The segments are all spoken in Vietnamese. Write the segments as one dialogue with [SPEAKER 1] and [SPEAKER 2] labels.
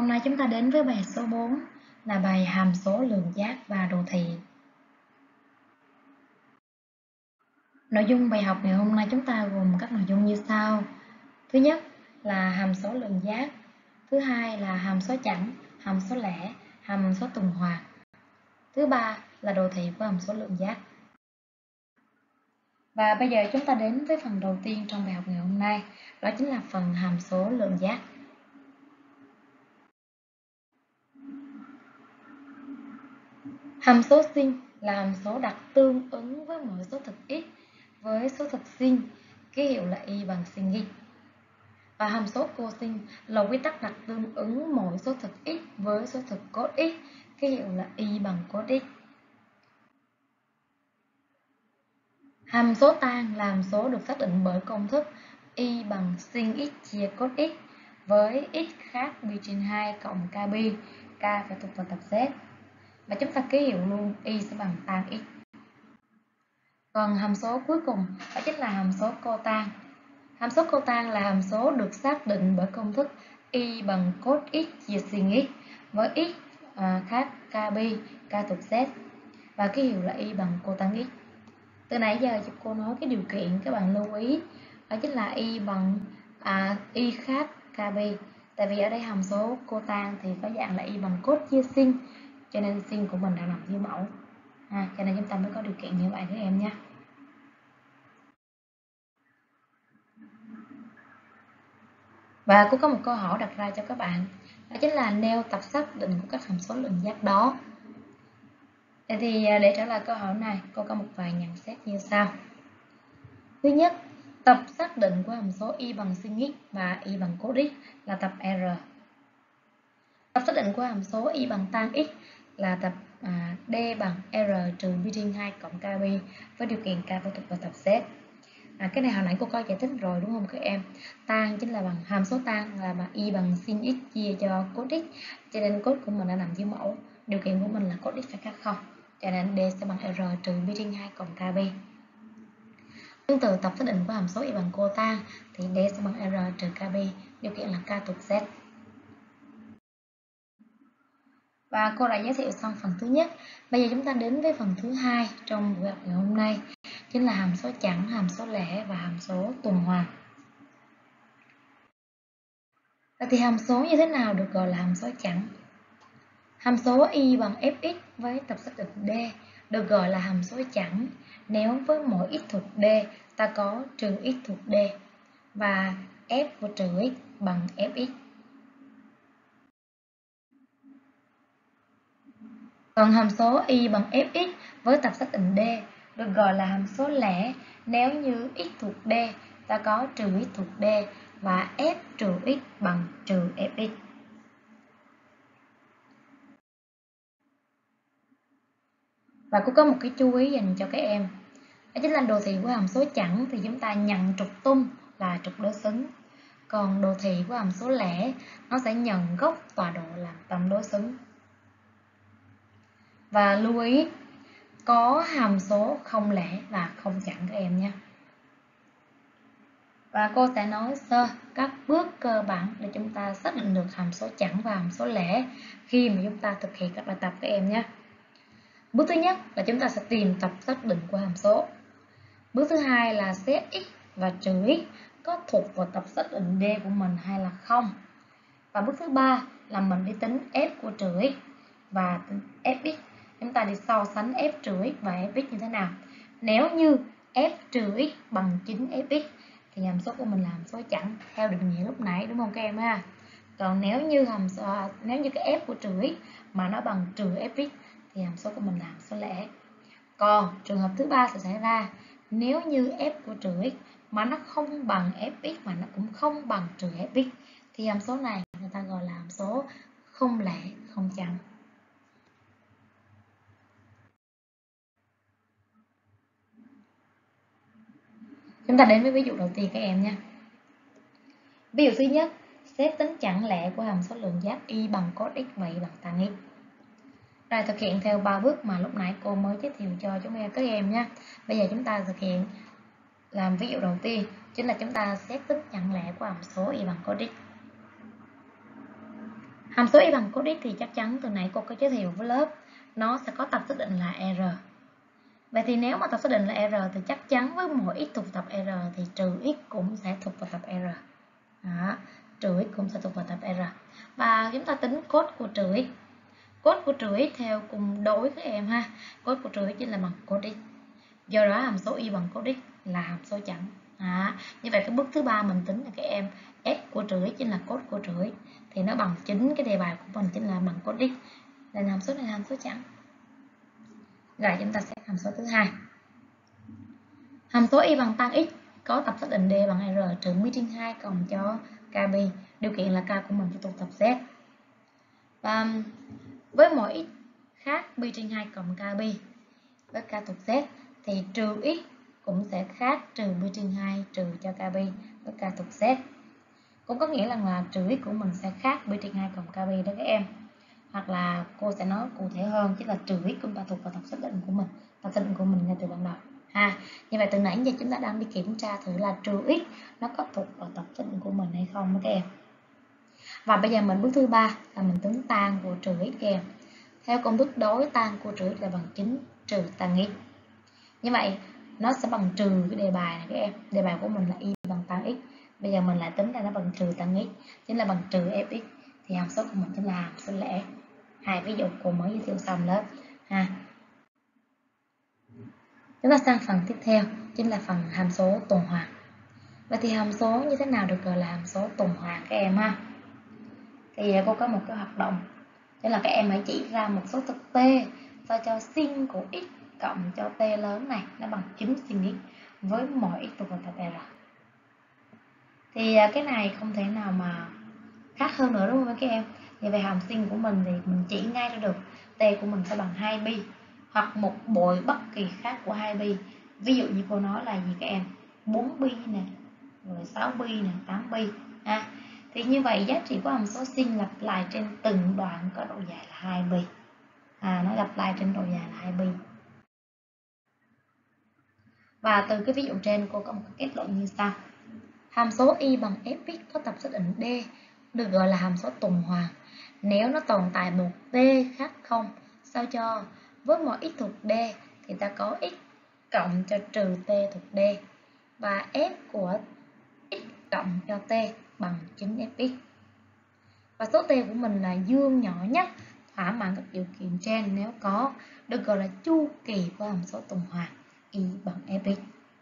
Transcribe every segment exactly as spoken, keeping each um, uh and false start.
[SPEAKER 1] Hôm nay chúng ta đến với bài số bốn là bài hàm số lượng giác và đồ thị. Nội dung bài học ngày hôm nay chúng ta gồm các nội dung như sau. Thứ nhất là hàm số lượng giác. Thứ hai là hàm số chẵn, hàm số lẻ, hàm số tuần hoàn. Thứ ba là đồ thị của hàm số lượng giác. Và bây giờ chúng ta đến với phần đầu tiên trong bài học ngày hôm nay, đó chính là phần hàm số lượng giác. Hàm số sin là hàm số đặt tương ứng với mỗi số thực x với số thực sin, ký hiệu là y bằng sin x. Và hàm số cosin là quy tắc đặt tương ứng mỗi số thực x với số thực cos x, ký hiệu là y bằng cos x. Hàm số tan là hàm số được xác định bởi công thức y bằng sin x chia cos x với x khác pi trên hai cộng kb, k phải thuộc vào tập z. Và chúng ta ký hiệu luôn y sẽ bằng tan x. Còn hàm số cuối cùng đó chính là hàm số cotan. Hàm số cotan là hàm số được xác định bởi công thức y bằng cos x chia sin x với x à, khác kb, k thuộc z và ký hiệu là y bằng cotan x. Từ nãy giờ cô nói cái điều kiện các bạn lưu ý đó chính là y bằng à, y khác kb. Tại vì ở đây hàm số cotan thì có dạng là y bằng cos chia sin, cho nên sin của mình đã nằm dưới mẫu. À, cho nên chúng ta mới có điều kiện như vậy các em nhé. Và cũng có một câu hỏi đặt ra cho các bạn, đó chính là nêu tập xác định của các hàm số lượng giác đó. Vậy thì để trả lời câu hỏi này, cô có một vài nhận xét như sau. Thứ nhất, tập xác định của hàm số y bằng sin x và y bằng cos x là tập R. Tập xác định của hàm số y bằng tan x là tập à, D bằng R trừ pi trên hai cộng kb với điều kiện k phải thuộc vào tập Z. À, cái này hồi nãy cô có giải thích rồi đúng không các em? Tan chính là bằng hàm số tan là bằng y bằng sin x chia cho cos x, cho nên cos của mình đã nằm dưới mẫu. Điều kiện của mình là cos x phải khác không, cho nên D sẽ bằng R trừ pi trên hai cộng kb. Tương tự tập xác định của hàm số y bằng cotan thì D sẽ bằng R trừ kb, điều kiện là k thuộc Z. Và cô đã giới thiệu xong phần thứ nhất. Bây giờ chúng ta đến với phần thứ hai trong buổi học ngày hôm nay, chính là hàm số chẵn, hàm số lẻ và hàm số tuần hoàn. Vậy thì hàm số như thế nào được gọi là hàm số chẵn? Hàm số y bằng fx với tập xác định D được gọi là hàm số chẵn nếu với mỗi x thuộc D ta có trừ x thuộc D và f của trừ x bằng fx. Còn hàm số y bằng fx với tập xác định D được gọi là hàm số lẻ nếu như x thuộc D ta có trừ x thuộc D và f trừ x bằng trừ fx. Và cũng có một cái chú ý dành cho các em, đó chính là đồ thị của hàm số chẵn thì chúng ta nhận trục tung là trục đối xứng. Còn đồ thị của hàm số lẻ nó sẽ nhận góc tọa độ làm tâm đối xứng. Và lưu ý có hàm số không lẻ và không chẵn các em nhé. Và cô sẽ nói sơ các bước cơ bản để chúng ta xác định được hàm số chẵn và hàm số lẻ khi mà chúng ta thực hiện các bài tập các em nhé. Bước thứ nhất là chúng ta sẽ tìm tập xác định của hàm số. Bước thứ hai là xét x và trừ x có thuộc vào tập xác định D của mình hay là không. Và bước thứ ba là mình đi tính f của trừ x và tính fx. Chúng ta đi so sánh f trừ x và fx như thế nào. Nếu như f trừ x bằng chín fx thì hàm số của mình là hàm số chẵn theo định nghĩa lúc nãy đúng không các em ha? Còn nếu như hàm số, nếu như cái f của trừ x mà nó bằng trừ fx thì hàm số của mình là hàm số lẻ. Còn trường hợp thứ ba sẽ xảy ra nếu như f của trừ x mà nó không bằng fx mà nó cũng không bằng trừ fx thì hàm số này người ta gọi là hàm số không lẻ, không chẵn. Chúng ta đến với ví dụ đầu tiên các em nha. Ví dụ thứ nhất, xét tính chẵn lẻ của hàm số lượng giác y bằng cos x và y bằng tan x. Rồi thực hiện theo ba bước mà lúc nãy cô mới giới thiệu cho chúng em các em nhé. Bây giờ chúng ta thực hiện làm ví dụ đầu tiên, chính là chúng ta xét tính chẵn lẻ của hàm số y bằng cos x. Hàm số y bằng cos x thì chắc chắn từ nãy cô có giới thiệu với lớp, nó sẽ có tập xác định là R. Vậy thì nếu mà tập xác định là R thì chắc chắn với mỗi x thuộc tập R thì trừ x cũng sẽ thuộc vào tập R. Đó, trừ x cũng sẽ thuộc vào tập R. Và chúng ta tính cos của trừ x. Cos của trừ x theo cùng đối các em ha. Cos của trừ x chính là bằng cos x. Do đó hàm số y bằng cos x là hàm số chẵn. À, như vậy cái bước thứ ba mình tính là các em f của trừ x chính là cos của trừ x, thì nó bằng chính cái đề bài của mình chính là bằng cos x, nên hàm số này là hàm số chẵn. Rồi chúng ta sẽ hàm số thứ hai. Hàm số y bằng tan x có tập xác định d bằng r trừ pi trên hai cộng cho kb, điều kiện là k của mình thuộc tập z. Và với mỗi x khác pi trên hai cộng kb với k thuộc z thì trừ x cũng sẽ khác trừ pi trên hai trừ cho kb với k thuộc z. Cũng có nghĩa là, là trừ x của mình sẽ khác pi trên hai cộng kb đó các em. Hoặc là cô sẽ nói cụ thể hơn, chính là trừ x chúng ta thuộc vào tập xác định của mình, tập xác định của mình ngay từ ban đầu. Ha, như vậy từ nãy giờ chúng ta đang đi kiểm tra thử là trừ x nó có thuộc vào tập xác định của mình hay không các em. Và bây giờ mình bước thứ ba là mình tính tan của trừ x các em. Theo công thức đối tan của trừ x là bằng chín trừ tan x. Như vậy nó sẽ bằng trừ cái đề bài này các em. Đề bài của mình là y bằng tan x. Bây giờ mình lại tính ra nó bằng trừ tan x, chính là bằng trừ fx. Thì hàm số của mình chính là hàm số lẻ. Hai ví dụ cô mới giới thiệu xong lớp ha. Chúng ta sang phần tiếp theo chính là phần hàm số tuần hoàn. Vậy thì hàm số như thế nào được gọi là hàm số tuần hoàn các em ha? Thì cô có một cái hoạt động, tức là các em hãy chỉ ra một số thực t sao cho sin của x cộng cho t lớn này nó bằng chín sin x với mỗi x thuộc vào tập R. Thì cái này không thể nào mà khác hơn nữa đúng không các em? Thì về hàm sin của mình thì mình chỉ ngay ra được t của mình sẽ bằng hai pi hoặc một bội bất kỳ khác của hai pi. Ví dụ như cô nói là gì các em? bốn pi nè, rồi sáu pi nè, tám pi ha. Thì như vậy giá trị của hàm số sin lặp lại trên từng đoạn có độ dài là hai pi. À, nó lặp lại trên độ dài là hai pi. Và từ cái ví dụ trên cô có một cái kết luận như sau. Hàm số y bằng fx có tập xác định d được gọi là hàm số tuần hoàn nếu nó tồn tại một t khác không, sao cho với mỗi x thuộc d thì ta có x cộng cho trừ t thuộc d và f của x cộng cho t bằng chín fx. Và số t của mình là dương nhỏ nhất thỏa mãn các điều kiện trên nếu có, được gọi là chu kỳ của hàm số tuần hoàn y bằng fx.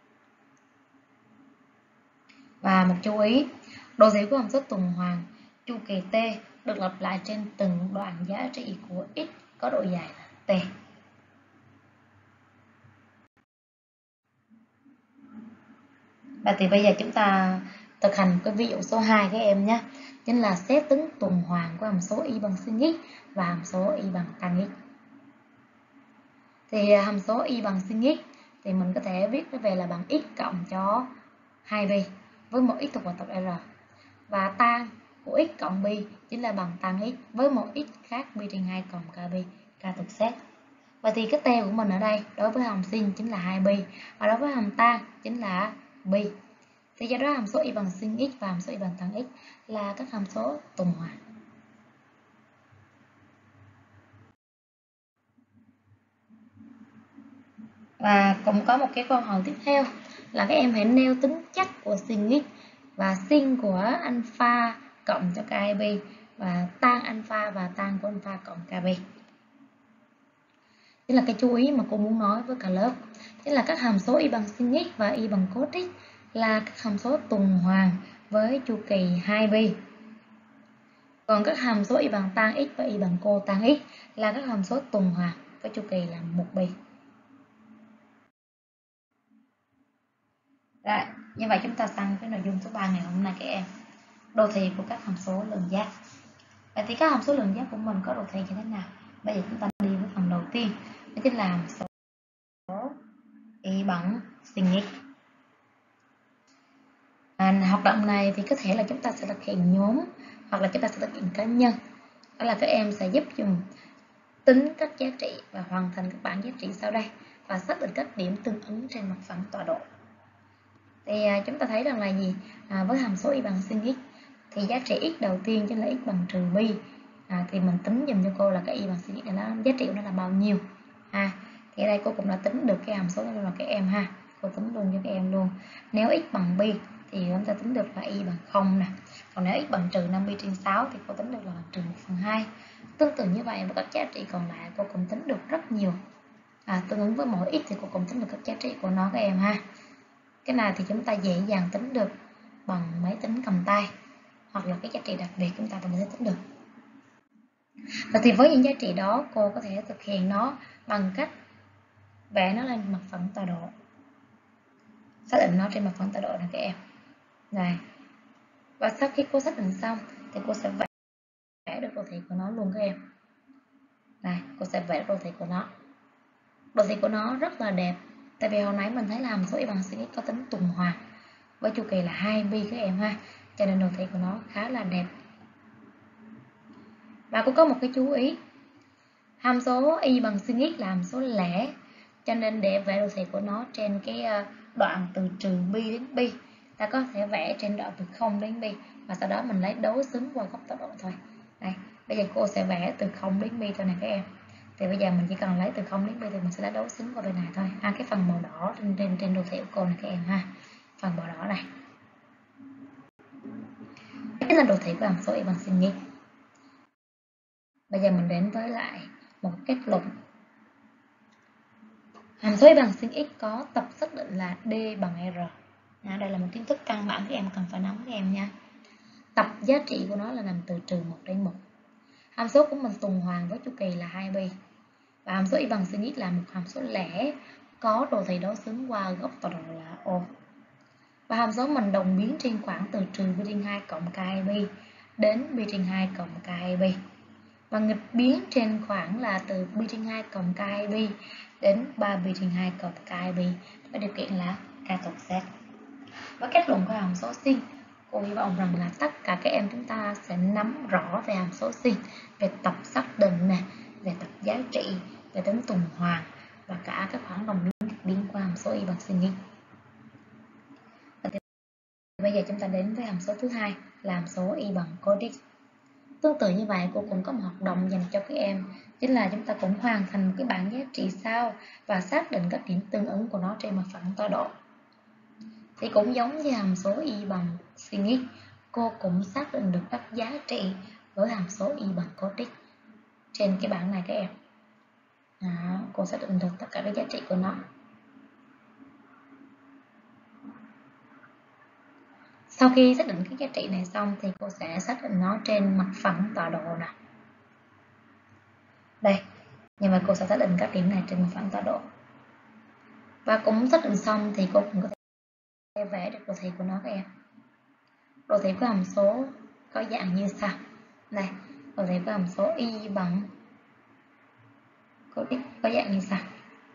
[SPEAKER 1] Và một chú ý, độ dễ của hàm số tuần hoàn chu kỳ t được lặp lại trên từng đoạn giá trị của x có độ dài là t. Và thì bây giờ chúng ta thực hành cái ví dụ số hai các em nhé. Chính là xét tính tuần hoàn của hàm số y bằng sin x và hàm số y bằng tan x. Thì hàm số y bằng sin x thì mình có thể viết nó về là bằng x cộng cho hai pi với một x thuộc vào tập R. Và tan của x cộng pi chính là bằng tan x với một x khác pi trên hai cộng kb, k thuộc z. Và thì cái t của mình ở đây đối với hàm sin chính là hai pi và đối với hàm tan chính là pi. Thì do đó hàm số y bằng sin x và hàm số y bằng tan x là các hàm số tuần hoàn. Và cũng có một cái câu hỏi tiếp theo là các em hãy nêu tính chất của sin x và sin của alpha cộng cho kb và tan alpha và tan của alpha cộng kb. Đây là cái chú ý mà cô muốn nói với cả lớp. Tức là các hàm số y bằng sin x và y bằng cos x là các hàm số tuần hoàn với chu kỳ hai pi. Còn các hàm số y bằng tan x và y bằng cô tan x là các hàm số tuần hoàn với chu kỳ là một pi. Rồi, như vậy chúng ta sang cái nội dung số ba ngày hôm nay các em. Đồ thị của các hàm số lượng giác. Vậy thì các hàm số lượng giác của mình có đồ thị như thế nào? Bây giờ chúng ta đi với phần đầu tiên, đó chính là hàm số y bằng sin x. À, hoạt động này thì có thể là chúng ta sẽ thực hiện nhóm hoặc là chúng ta sẽ thực hiện cá nhân. Đó là các em sẽ giúp dùng tính các giá trị và hoàn thành các bảng giá trị sau đây và xác định các điểm tương ứng trên mặt phẳng tọa độ. Thì à, chúng ta thấy rằng là gì? À, với hàm số y bằng sin x thì giá trị x đầu tiên chính là x bằng trừ pi à, thì mình tính dùm cho cô là cái y bằng sin x này nó giá trị của nó là bao nhiêu ha. Thì ở đây cô cũng đã tính được cái hàm số này luôn là các em ha, cô tính luôn cho các em luôn. Nếu x bằng pi thì chúng ta tính được là y bằng không nè, còn nếu x bằng trừ năm pi trên sáu thì cô tính được là bằng trừ một phần hai. Tương tự như vậy với các giá trị còn lại cô cũng tính được rất nhiều. À, tương ứng với mỗi x thì cô cũng tính được các giá trị của nó các em ha. Cái này thì chúng ta dễ dàng tính được bằng máy tính cầm tay, hoặc là cái giá trị đặc biệt chúng ta có thể tính được. Và thì với những giá trị đó cô có thể thực hiện nó bằng cách vẽ nó lên mặt phẳng tọa độ, xác định nó trên mặt phẳng tọa độ này các em. Này. Và sau khi cô xác định xong thì cô sẽ vẽ được đồ thị của nó luôn các em. Này, cô sẽ vẽ đồ thị của nó. Đồ thị của nó rất là đẹp. Tại vì hồi nãy mình thấy là hàm số y bằng sin x có tính tuần hoàn với chu kỳ là hai pi các em ha. Cho nên đồ thị của nó khá là đẹp. Và cũng có một cái chú ý. Hàm số y bằng sin x là hàm số lẻ. Cho nên để vẽ đồ thị của nó trên cái đoạn từ trừ pi đến pi, ta có thể vẽ trên đoạn từ không đến pi và sau đó mình lấy đối xứng qua góc tọa độ thôi. Đây, bây giờ cô sẽ vẽ từ không đến pi thôi này các em. Thì bây giờ mình chỉ cần lấy từ không đến pi thì mình sẽ lấy đối xứng qua bên này thôi. À, cái phần màu đỏ trên trên trên đồ thị của cô này các em ha. Phần màu đỏ này. Đây là đồ thị của hàm số y bằng sin x. Bây giờ mình đến với lại một kết luận. Hàm số y bằng sin x có tập xác định là d bằng r. À, đây là một kiến thức căn bản các em cần phải nắm các em nha. Tập giá trị của nó là nằm từ trừ một đến một. Hàm số của mình tuần hoàn với chu kỳ là hai pi. Và hàm số y bằng sin x là một hàm số lẻ có đồ thị đối xứng qua góc tọa độ là O. Và hàm số mình đồng biến trên khoảng từ trừ pi trên hai cộng k hai pi đến pi trên hai cộng k hai pi. Và nghịch biến trên khoảng là từ pi trên hai cộng k hai pi đến ba pi trên hai cộng k hai pi với điều kiện là k thuộc Z. Với kết luận của hàm số sin, cô hy vọng rằng là tất cả các em chúng ta sẽ nắm rõ về hàm số sin, về tập xác định nè, về tập giá trị, về tính tuần hoàn và cả các khoảng đồng biến biến qua hàm số y bằng sin x. Bây giờ chúng ta đến với hàm số thứ hai là hàm số y bằng cos x. Tương tự như vậy, cô cũng có một hoạt động dành cho các em, chính là chúng ta cũng hoàn thành một cái bảng giá trị sao và xác định các điểm tương ứng của nó trên mặt phẳng tọa độ. Thì cũng giống như hàm số y bằng sin x, cô cũng xác định được các giá trị với hàm số y bằng cos x trên cái bảng này các em. Đó, cô xác định được tất cả các giá trị của nó. Sau khi xác định các giá trị này xong thì cô sẽ xác định nó trên mặt phẳng tọa độ nè. Đây, nhưng mà cô sẽ xác định các điểm này trên mặt phẳng tọa độ. Và cũng xác định xong thì cô cũng có thể vẽ được đồ thị của nó các em. Đồ thị của hàm số có dạng như sau. Đây, đồ thị của hàm số y bằng cos x có dạng như sau.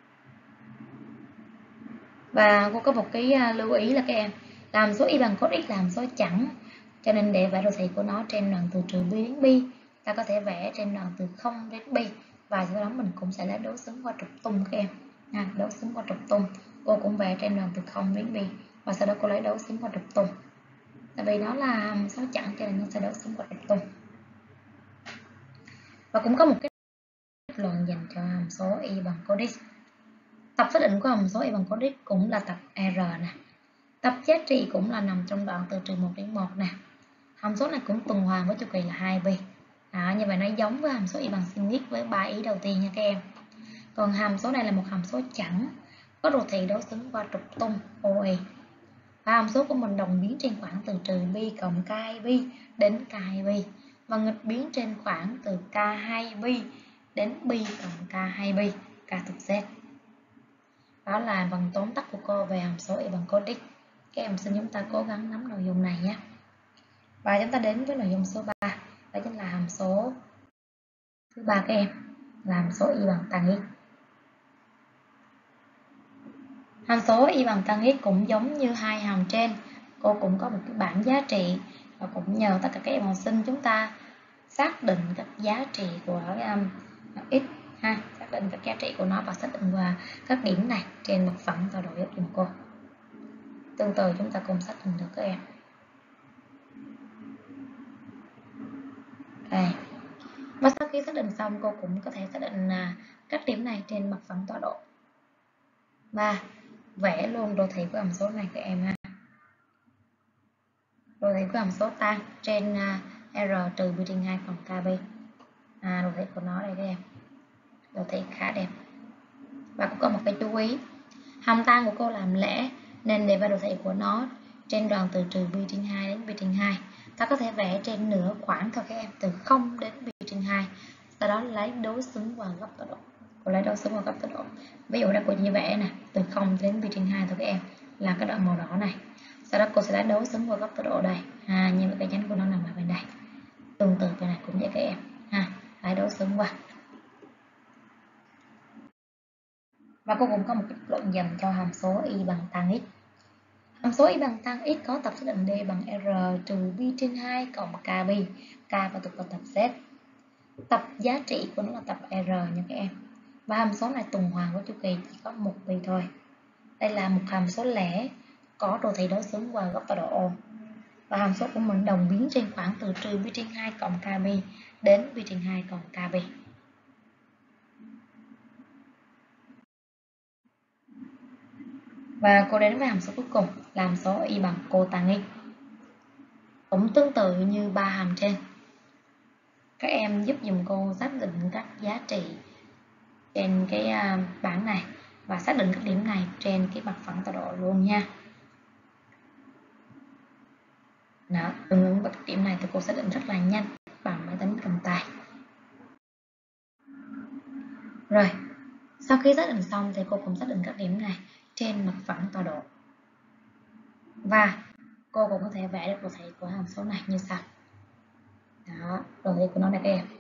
[SPEAKER 1] Và cô có một cái lưu ý là các em, là hàm số y bằng cos x là hàm số chẵn, cho nên để vẽ đồ thị của nó trên đoạn từ trừ pi đến pi, ta có thể vẽ trên đoạn từ không đến pi và sau đó mình cũng sẽ lấy đối xứng qua trục tung các em. À, đối xứng qua trục tung, cô cũng vẽ trên đoạn từ không đến pi và sau đó cô lấy đối xứng qua trục tung. Tại vì nó là hàm số chẵn cho nên nó sẽ đối xứng qua trục tung. Và cũng có một cái kết luận dành cho hàm số y bằng cos x. Tập xác định của hàm số y bằng cos x cũng là tập R nè. Tập giá trị cũng là nằm trong đoạn từ trừ một đến một nè. Hàm số này cũng tuần hoàn với chu kỳ là hai pi. Đó, như vậy nó giống với hàm số y bằng sin x với ba ý đầu tiên nha các em. Còn hàm số này là một hàm số chẵn, có đồ thị đối xứng qua trục tung o e. Và hàm số của mình đồng biến trên khoảng từ trừ pi cộng k hai pi đến k hai pi và nghịch biến trên khoảng từ k hai pi đến pi cộng k hai pi, k thuộc Z. Đó là phần tóm tắt của cô về hàm số y bằng cos x. Các em xin chúng ta cố gắng nắm nội dung này nhé. Và chúng ta đến với nội dung số ba, đó chính là hàm số thứ ba các em, là hàm số y bằng tan x. Hàm số y bằng tan x cũng giống như hai hàm trên, cô cũng có một cái bảng giá trị và cũng nhờ tất cả các em học sinh chúng ta xác định các giá trị của um, x ha, xác định các giá trị của nó và xác định qua các điểm này trên mặt phẳng tọa độ giúp dùm cô. Tương tự chúng ta cùng xác định được các em. Đây. Và sau khi xác định xong, cô cũng có thể xác định à, các điểm này trên mặt phẳng tọa độ và vẽ luôn đồ thị của hàm số này các em ha. Đồ thị của hàm số tan trên à, r trừ pi trên hai cộng kb. À, đồ thị của nó đây các em, đồ thị khá đẹp. Và cũng có một cái chú ý, hàm tan của cô làm lẻ nên để vào đồ thị của nó trên đoạn từ trừ pi trên hai đến pi trên hai, ta có thể vẽ trên nửa khoảng thôi các em, từ không đến pi trên hai, sau đó lấy đối xứng vào góc tọa độ. Cô lấy đối xứng vào góc tọa độ. Ví dụ đây cô chỉ vẽ nè, từ không đến pi trên hai thôi các em, là cái đoạn màu đỏ này. Sau đó cô sẽ lấy đối xứng vào góc tọa độ đây, à, nhưng mà cái nhánh của nó nằm ở bên đây. Tương tự bên này cũng vậy các em ha, lấy đối xứng vào. Và cô cũng có một cái luận dần cho hàm số y bằng tan x. Hàm số y bằng tan x có tập xác định d bằng r trừ pi trên hai cộng kb, k và thuộc vào tập z. Tập giá trị của nó là tập r nha các em. Và hàm số này tuần hoàn với chu kỳ chỉ có một pi thôi. Đây là một hàm số lẻ có đồ thị đối xứng vào góc tọa độ ô. Và hàm số của mình đồng biến trên khoảng từ trừ pi trên hai cộng kb đến pi trên hai cộng kb. Và cô đến với hàm số cuối cùng là hàm số y bằng cotan x. Cũng tương tự như ba hàm trên. Các em giúp dùm cô xác định các giá trị trên cái bảng này và xác định các điểm này trên cái mặt phẳng tọa độ luôn nha. Đó, tương ứng với các điểm này thì cô xác định rất là nhanh bằng máy tính cầm tay. Rồi, sau khi xác định xong thì cô cũng xác định các điểm này trên mặt phẳng tọa độ. Và cô cũng có thể vẽ được đồ thị của hàm số này như sau. Đó, đồ thị của nó đây các em.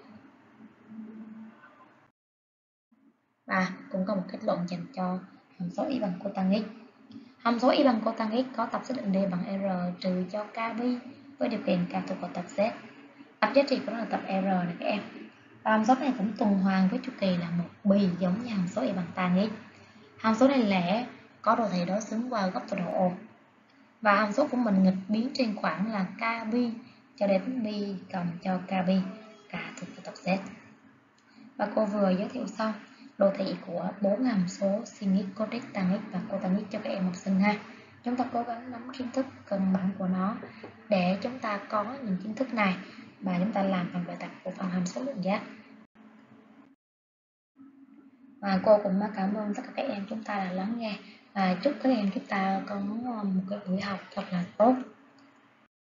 [SPEAKER 1] Và cũng có một kết luận dành cho hàm số y bằng cotan x. Hàm số y bằng cotan x có tập xác định d bằng r trừ cho kb với điều kiện k thuộc vào tập z. Tập giá trị của nó là tập r này các em. Và hàm số này cũng tuần hoàn với chu kỳ là một pi giống như hàm số y bằng tan x. Hàm số này lẻ có đồ thị đối xứng vào góc tọa độ ô. Và hàm số của mình nghịch biến trên khoảng là kb cho đến pi cộng cho kb, k thuộc vào tập z. Và cô vừa giới thiệu xong đồ thị của bốn hàm số sin x, cos x, tan x và cotan x cho các em học sinh ha. Chúng ta cố gắng nắm kiến thức căn bản của nó để chúng ta có những kiến thức này và chúng ta làm phần bài tập của phần hàm số lượng giác. Và cô cũng cảm ơn tất cả các em chúng ta đã lắng nghe và chúc các em chúng ta có một cái buổi học thật là tốt.